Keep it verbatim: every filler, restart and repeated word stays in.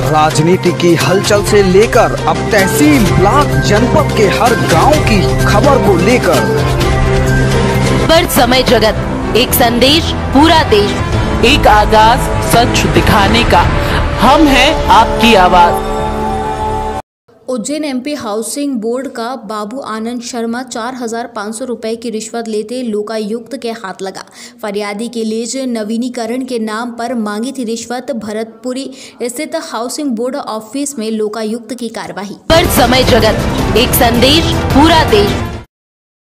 राजनीति की हलचल से लेकर अब तहसील, ब्लॉक, जनपद के हर गांव की खबर को लेकर पर समय जगत, एक संदेश पूरा देश, एक आगाज सच दिखाने का, हम हैं आपकी आवाज। उज्जैन एमपी हाउसिंग बोर्ड का बाबू आनंद शर्मा चार हजार पाँच सौ रुपए की रिश्वत लेते लोकायुक्त के हाथ लगा। फरियादी के लिए नवीनीकरण के नाम पर मांगी थी रिश्वत। भरतपुरी स्थित हाउसिंग बोर्ड ऑफिस में लोकायुक्त की कार्रवाई। पर समय जगत, एक संदेश पूरा देश।